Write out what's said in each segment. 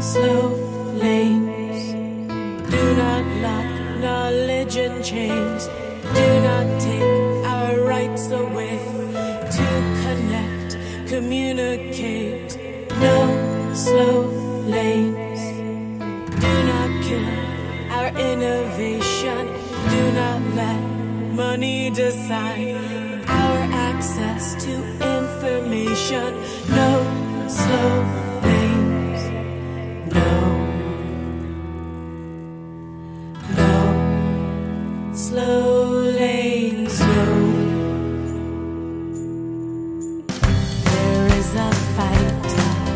slow lanes. Do not lock knowledge in chains. Do not take our rights away. To connect, communicate. No slow lanes. Do not kill our innovation. Do not let money decide our access to information. No slow lanes. No. No slow lanes. No. There is a fight.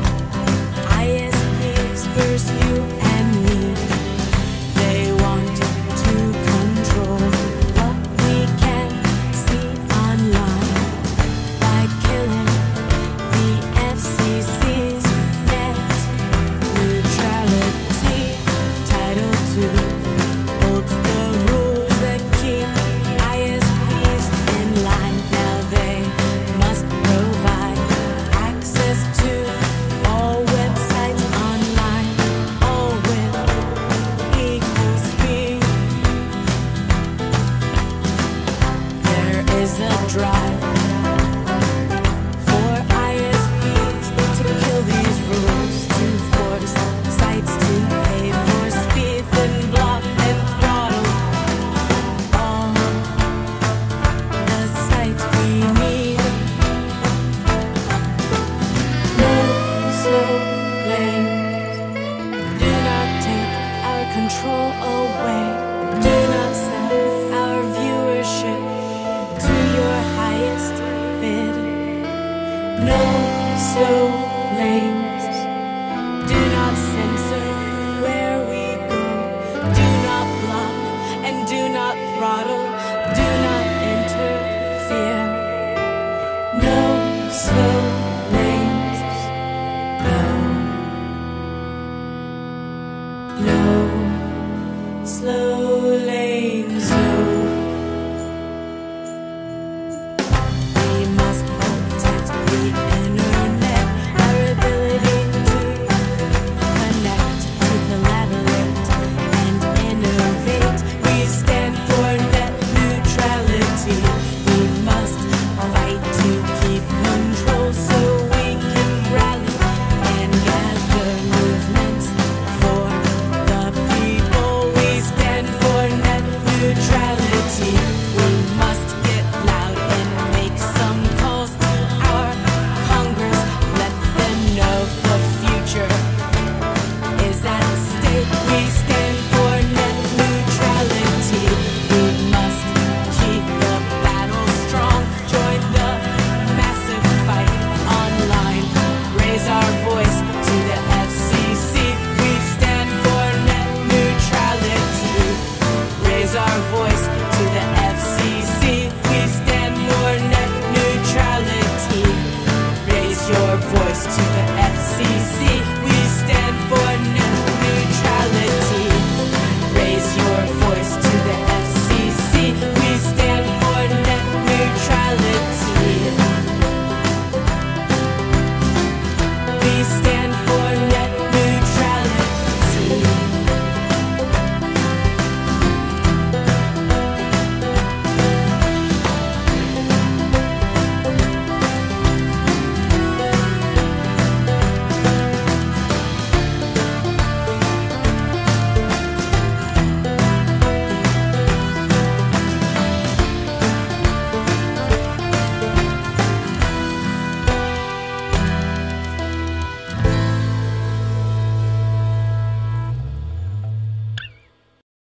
ISPs versus you and me. They want to control what we can see online by killing the FCC's net neutrality. Title II holds the rules that keep ISPs in line. Now they must provide access to all websites online, all with equal speed. There is a drive for ISPs to kill these rules, to force sites to pay for speed, then block and throttle all the sites we need. No slow lanes. Do not take our control away. Do not sell our viewership to your highest bid. No slow lanes. Do not censor where we go. Do not block and do not throttle. Do not interfere. No slow lanes. No. No slow lanes. No. We must protect the internet, our ability to connect, to collaborate and innovate. We stand for net neutrality. We must fight to keep control so we can rally and gather movements for the people. We stand for net neutrality. We must get loud and make some calls to our Congress. Let them know the future is at stake. We stand for net neutrality. We must keep the battle strong. Join the massive fight online. Raise our voice.